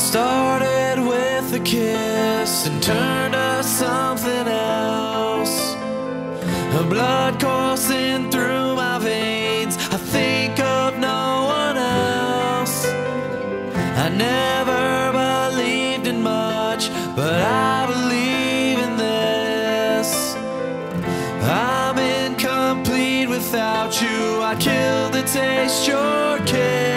Started with a kiss and turned to something else. Her blood coursing through my veins, I think of no one else. I never believed in much, but I believe in this. I'm incomplete without you. I'd kill to taste your kiss.